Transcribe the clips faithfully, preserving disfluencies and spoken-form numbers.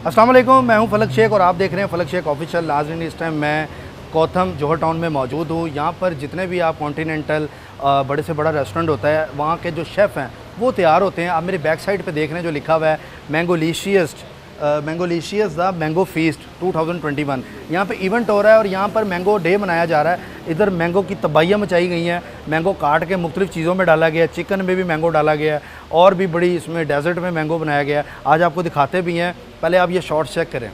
अस्सलाम वालेकुम, मैं हूं फलक शेख और आप देख रहे हैं फलक शेख ऑफिशियल। नाज़रीन, इस टाइम मैं कोथम जौहर टाउन में मौजूद हूं। यहां पर जितने भी आप कॉन्टीनेंटल बड़े से बड़ा रेस्टोरेंट होता है, वहां के जो शेफ़ हैं वो तैयार होते हैं। आप मेरे बैक साइड पे देख रहे हैं जो लिखा हुआ है Mangolicious Mangolicious the mango feast two thousand twenty one. यहाँ पे इवेंट हो रहा है और यहाँ पर मैंगो डे मनाया जा रहा है। इधर मैंगो की तबाहियाँ मचाई गई हैं, मैंगो काट के मुख्तलिफ़ चीज़ों में डाला गया है, चिकन में भी मैंगो डाला गया है और भी बड़ी इसमें डेजर्ट में मैंगो बनाया गया है। आज आपको दिखाते भी हैं, पहले आप ये शॉर्ट चेक करें।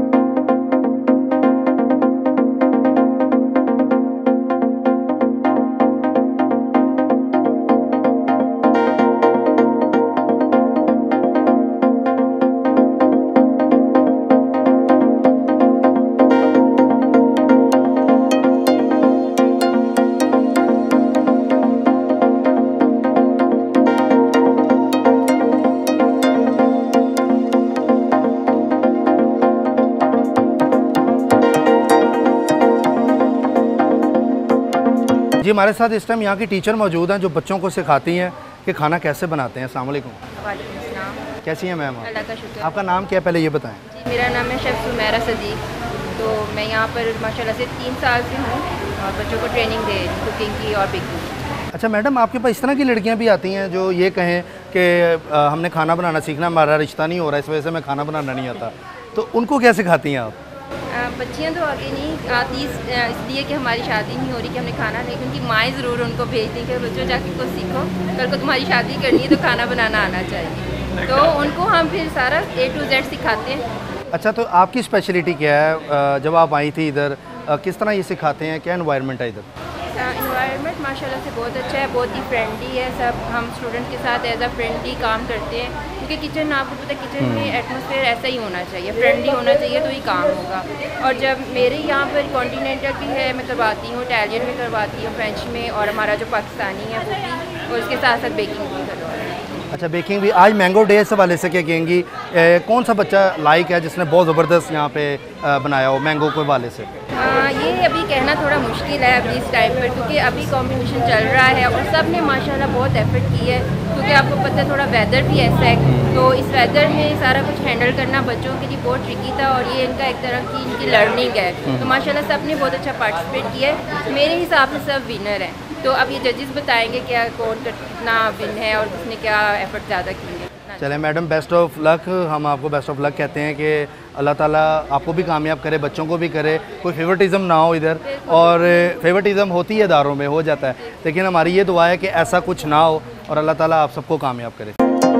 जी, हमारे साथ इस टाइम यहाँ की टीचर मौजूद हैं जो बच्चों को सिखाती हैं कि खाना कैसे बनाते हैं। अस्सलाम वालेकुम। वालेकुम अस्सलाम। कैसी हैं मैम आप? अल्लाह का शुक्र। आपका नाम क्या है पहले ये बताएं। जी, मेरा नाम है शेफ़ सुमेरा सदीक। तो मैं यहाँ पर माशाल्लाह से तीन साल से हूँ और बच्चों को ट्रेनिंग दे रही हूँ कुकिंग की और बेकिंग की। अच्छा मैडम, आपके पास इस तरह की लड़कियाँ भी आती हैं जो ये कहें कि आ, हमने खाना बनाना सीखना, हमारा रिश्ता नहीं हो रहा, इस वजह से मैं खाना बनाना नहीं आता, तो उनको क्या सिखाती हैं आप? बच्चियाँ तो आगे नहीं आती इसलिए कि हमारी शादी नहीं हो रही कि हमने खाना नहीं, क्योंकि माएँ ज़रूर उनको भेजती कि बच्चों जाके कुछ सीखो, कल को तुम्हारी शादी करनी है तो खाना बनाना आना चाहिए। तो उनको हम फिर सारा ए टू जेड सिखाते हैं। अच्छा, तो आपकी स्पेशलिटी क्या है? जब आप आई थी इधर किस तरह ये सिखाते हैं, क्या एनवायरनमेंट है इधर? इन्वायरमेंट माशाल्लाह से बहुत अच्छा है, बहुत ही फ्रेंडली है। सब हम स्टूडेंट के साथ एज अ फ्रेंडली काम करते हैं, क्योंकि किचन आपको पता है किचन में एटमॉस्फेयर ऐसा ही होना चाहिए, फ्रेंडली होना चाहिए तो ही काम होगा। और जब मेरे यहाँ पर कॉन्टीनेंटल भी है, मैं करवाती हूँ, इटालियन में करवाती हूँ, फ्रेंच में, और हमारा जो पाकिस्तानी है वो भी, और उसके साथ साथ बेकिंग भी करवाती हूँ। अच्छा, बेकिंग भी। आज मैंगो डे से वाले से क्या कहेंगी, ए, कौन सा बच्चा लाइक है जिसने बहुत ज़बरदस्त यहाँ पे आ, बनाया हो मैंगो के वाले से? आ, ये अभी कहना थोड़ा मुश्किल है अभी इस टाइम पर, क्योंकि अभी कंपटीशन चल रहा है और सब ने माशाल्लाह बहुत एफर्ट की है, क्योंकि आपको पता है थोड़ा वेदर भी ऐसा है, तो इस वेदर में सारा कुछ हैंडल करना बच्चों के लिए बहुत ट्रिकी था और ये इनका एक तरह की इनकी लर्निंग है। तो माशाल्लाह सब ने बहुत अच्छा पार्टिसिपेट किया है। मेरे हिसाब से सब विनर हैं, तो अब ये जजेस बताएंगे क्या कौन कितना विन है और किसने क्या एफर्ट ज़्यादा किए। चलें मैडम, बेस्ट ऑफ लक। हम आपको बेस्ट ऑफ लक कहते हैं कि अल्लाह ताला आपको भी कामयाब करे, बच्चों को भी करे, कोई फेवरेटिज़म ना हो इधर। और फेवरेटिज़म होती है इदारों में, हो जाता है, लेकिन हमारी ये दुआ है कि ऐसा कुछ ना हो और अल्लाह ताला आप सबको कामयाब करे।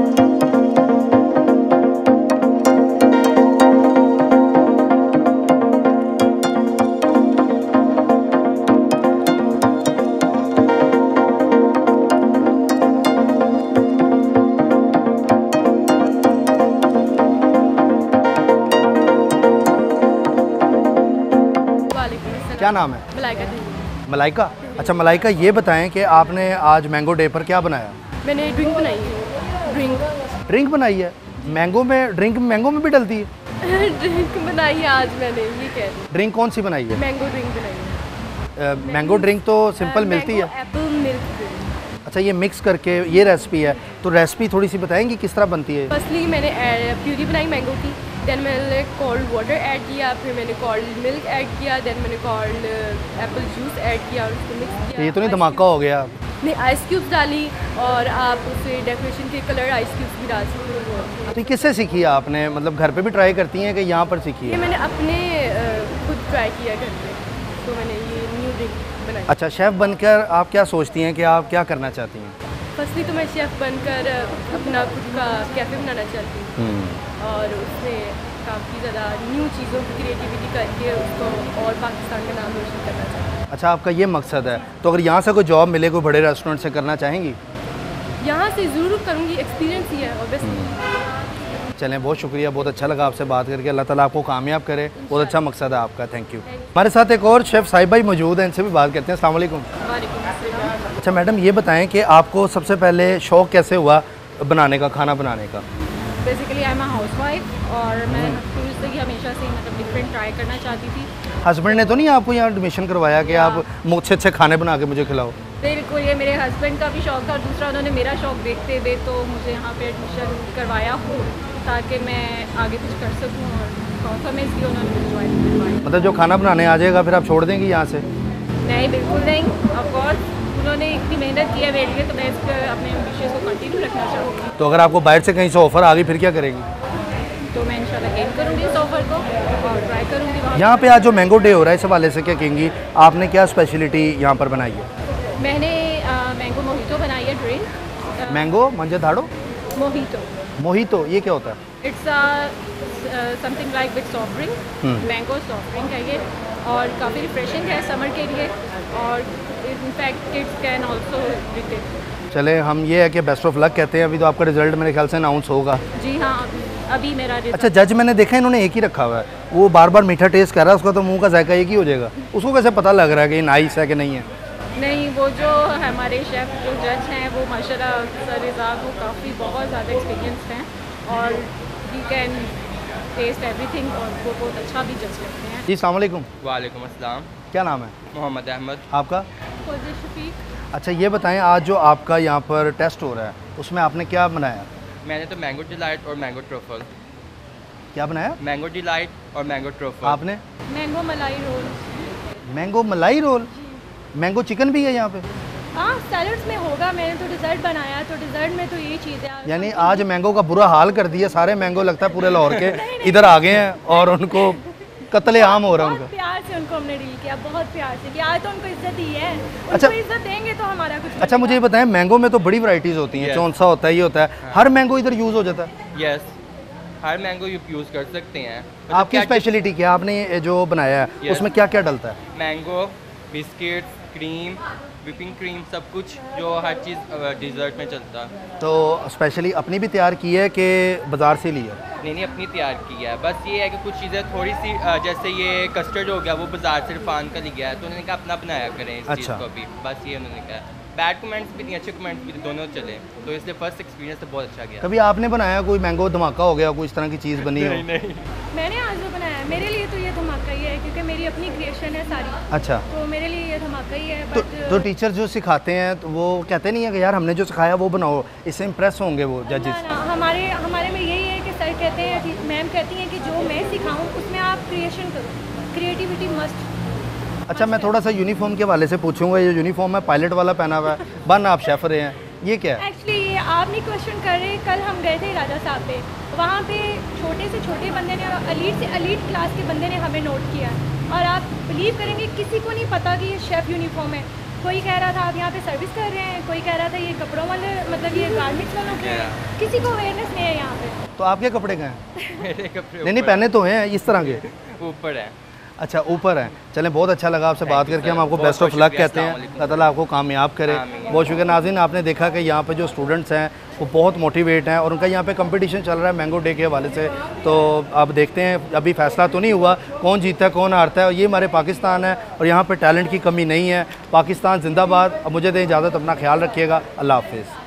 क्या नाम है? मलाइका। मलाइका। अच्छा मलाइका, ये बताएं कि आपने आज मैंगो डे पर क्या बनाया? मैंने ड्रिंक बनाई है। ड्रिंक ड्रिंक बनाई है? मैंगो में ड्रिंक मैंगो में भी डलती है? ड्रिंक बनाई है आज मैंने, ये कह रही। ड्रिंक कौन सी बनाई है? मैंगो ड्रिंक बनाई है। मैंगो ड्रिंक तो सिंपल मिलती है। Apple milk drink. अच्छा, ये मिक्स करके ये रेसिपी है, तो रेसिपी थोड़ी सी बताएंगी किस तरह बनती है? फर्स्टली मैंने प्यूरी बनाई मैंगो की, देन मैंने कोल्ड वाटर ऐड किया, फिर मैंने कोल्ड मिल्क ऐड किया, देन मैंने कोल्ड एप्पल जूस ऐड किया और उसको मिक्स किया। ये तो नहीं धमाका हो गया? नहीं, आइस क्यूब्स डाली और आप उसे डेकोरेशन के कलर आइस क्यूब्स भी डाल सकते हो। तो किससे सीखी आपने? मतलब घर पे भी ट्राई करती हैं कि यहाँ पर सीखी है? ये मैंने अपने खुद ट्राई किया घर पे, तो मैंने ये न्यू ड्रिंक बनाई। अच्छा, शेफ़ बनकर आप क्या सोचती हैं कि आप क्या करना चाहती हैं? फर्स्टली तो मैं शेफ़ बनकर अपना खुद का कैफ़े बनाना चाहती हूँ और उसमें काफ़ी ज़्यादा न्यू चीज़ों की क्रिएटिविटी करके उसको और पाकिस्तान का नाम रोशन करना चाहती हूँ। अच्छा, आपका ये मकसद है, तो अगर यहाँ से कोई जॉब मिले कोई बड़े रेस्टोरेंट से, करना चाहेंगी? यहाँ से ज़रूर करूँगी, एक्सपीरियंस ही है ऑब्वियसली। चलें, बहुत शुक्रिया, बहुत अच्छा लगा आपसे बात करके। अल्लाह ताला आपको कामयाब करे, बहुत अच्छा मकसद है आपका। Thank you. हमारे साथ एक और शेफ़ साहिब भाई मौजूद हैं, इनसे भी बात करते हैं। अस्सलाम वालेकुम। अच्छा मैडम, ये बताएं कि आपको सबसे पहले शौक़ कैसे हुआ बनाने का, खाना बनाने का? Basically I am a housewife और मैं शुरू से ही हमेशा से मतलब डिफरेंट ट्राई करना चाहती थी। हस्बैंड ने तो नहीं आपको यहाँ एडमिशन करवाया कि आप मुझसे अच्छे खाने बना के मुझे खिलाओ? बिल्कुल, ये मेरे हस्बैंड का भी शौक था और दूसरा उन्होंने मेरा शौक देखते हुए तो मुझे यहाँ पे एडमिशन करवाया हो। ताकि मैं आगे कुछ कर सकूँ और कॉफा में इसलिए उन्होंने मुझे ज्वाइन करवाया। मतलब जो खाना बनाने आ जाएगा फिर आप छोड़ देंगी यहाँ से? नहीं, बिल्कुल नहीं। ऑफ कोर्स उन्होंने इतनी मेहनत की है मेरे लिए, तो मैं इस पर अपने एम्बिशंस को कंटिन्यू रखना चाहूँगी। तो अगर आपको बाहर से कहीं से ऑफ़र आ गई फिर क्या करेंगी? तो मैं इंशाल्लाह गेन करूँगी इस ऑफ़र को और ट्राई करूँगी वहाँ। यहाँ पे आज जो मैंगो डे हो रहा है इस हवाले से क्या कहेंगी? आपने क्या स्पेशलिटी यहाँ पर बनाई है? मैंने मैंगो मोहितो बनाई है ड्रिंक। मैंगो मंजे धाड़ो मोहितो। मोहितो ये क्या होता है? It's something like with soft drink. Mango soft drink है ये और काफ़ी रिफ्रेशिंग है समर के लिए और in fact kids can also drink it. चले हम ये है कि बेस्ट ऑफ लक कहते हैं। अभी तो आपका रिजल्ट मेरे ख्याल से अनाउंस होगा। जी हाँ, अभी अभी मेरा रिजल्ट। अच्छा, जज मैंने देखा इन्होंने एक ही रखा हुआ है, वो बार बार मीठा टेस्ट कर रहा है, उसका तो मुंह का जायका एक ही हो जाएगा। उसको कैसे पता लग रहा है कि नाइस है कि नहीं है? नहीं, वो जो हमारे शेफ़ जो जज हैं वो माशाल्लाह सर रिजाक वो काफ़ी बहुत ज़्यादा एक्सपीरियंस्ड हैं और ही कैन टेस्ट एवरीथिंग और वो बहुत अच्छा भी जज करते हैं। जी अस्सलाम वालेकुम। वालेकुम अस्सलाम। क्या नाम है? मोहम्मद अहमद। आपका? फौजी शफीक। अच्छा ये बताएं, आज जो आपका यहाँ पर टेस्ट हो रहा है उसमें आपने क्या बनाया? मैंने तो मैंगो डिलाइट और मैंगो ट्रफल। क्या बनाया? मैंगो डिलाइट और मैंगो ट्रफल। आपने? Mango malai roll. Mango malai roll? Mango chicken भी है यहाँ पे? हाँ, सैलड्स में होगा। मैंने तो डिज़र्ट बनाया, तो डिज़र्ट में तो यही चीज़ है। यानी आज मैंगो का बुरा हाल कर दिया, सारे मैंगो लगता है पूरे लाहौर के इधर आ गए हैं और उनको कत्ले आम हो रहा है बहुत उनका। प्यार से उनको हमने डील किया, बहुत प्यार से कि आज तो उनको इज्जत दी है। उनको अच्छा। इज्जत देंगे तो हमारा कुछ। अच्छा मुझे ये बताएं, मैंगो में तो बड़ी वैरायटीज़ होती हैं, Yes. चौंसा होता है, ये होता है, हर मैंगो इधर यूज़ हो जाता है? यस, हर मैंगो यूज़ कर सकते हैं। मतलब आपकी क्या- स्पेशलिटी क्या, आपने ये जो बनाया है Yes. उसमें क्या क्या डलता है? Mango, biscuits, cream, whipping cream, सब कुछ जो हर चीज़ डिज़र्ट में चलता है। तो स्पेशली अपनी भी तैयार की है कि बाज़ार से ली है? नहीं नहीं, अपनी तैयार की है। बस ये है कि कुछ चीज़ें थोड़ी सी अ, जैसे ये कस्टर्ड हो गया वो बाजार से रिफान का लिया है, तो उन्होंने कहा अपना बनाया करें इस चीज़ अच्छा। को भी। बस ये उन्होंने कहा। बैड कमेंट्स भी नहीं, अच्छे कमेंट्स भी दोनों चले, तो इसलिए फर्स्ट एक्सपीरियंस तो बहुत अच्छा गया। कभी आपने बनाया कोई मैंगो धमाका हो गया, कोई इस तरह की चीज़ बनी हो? नहीं नहीं। मैंने आज जो बनाया है मेरे लिए तो ये धमाका ही है क्योंकि मेरी अपनी क्रिएशन है सारी, अच्छा, तो मेरे लिए ये धमाका ही है। तो, बट तो टीचर जो सिखाते हैं तो वो कहते नहीं है कि यार हमने जो सिखाया वो बनाओ, इससे इम्प्रेस होंगे वो ना, जजेस? ना, हमारे हमारे में यही है कि सर कहते हैं कि मैम कहती हैं कि जो मैं सिखाऊं उसमें आप क्रिएशन करो, क्रिएटिविटी मस्ट। अच्छा मैं थोड़ा सा यूनिफॉर्म के वाले से पूछूंगा, ये यूनिफॉर्म है पायलट वाला पहना हुआ है, बन आप शेफ रहे हैं, ये क्या है? एक्चुअली ये आप नहीं क्वेश्चन कर रहे। कल हम गए थे राजा साहब पे, वहाँ पे छोटे से छोटे बंदे ने और अलीट से अलीट क्लास के बंदे ने हमें नोट किया और आप बिलीव करेंगे किसी को नहीं पता कि ये शेफ़ यूनिफॉर्म है। कोई कह रहा था आप यहाँ पे सर्विस कर रहे हैं, कोई कह रहा था ये कपड़ों वाले मतलब ये गारमेंट्स वालों के हैं, किसी को अवेयरनेस नहीं है यहाँ पे। तो आपके कपड़े कहाँ हैं? मेरे कपड़े नहीं नहीं पहने तो हैं इस तरह के। ऊपर है। अच्छा ऊपर है। चलें बहुत अच्छा लगा आपसे बात you, करके, sir. हम आपको बहुत बेस्ट ऑफ बहुत लक शुक्रिया, कहते हैं। अस्सलाम वालेकुम। अल्लाह ताला आपको कामयाब करे। आमीन। बहुत शुक्रिया। नाज़रीन आपने देखा कि यहाँ पे जो स्टूडेंट्स हैं वो बहुत मोटिवेट हैं और उनका यहाँ पे कंपटीशन चल रहा है मैंगो डे के हवाले से, तो अब देखते हैं, अभी फैसला तो नहीं हुआ कौन जीतता है कौन हारता है। और ये हमारे पाकिस्तान है और यहाँ पर टैलेंट की कमी नहीं है। पाकिस्तान जिंदाबाद। अब मुझे दें इजाज़त, अपना ख्याल रखिएगा। अल्लाह हाफिज़।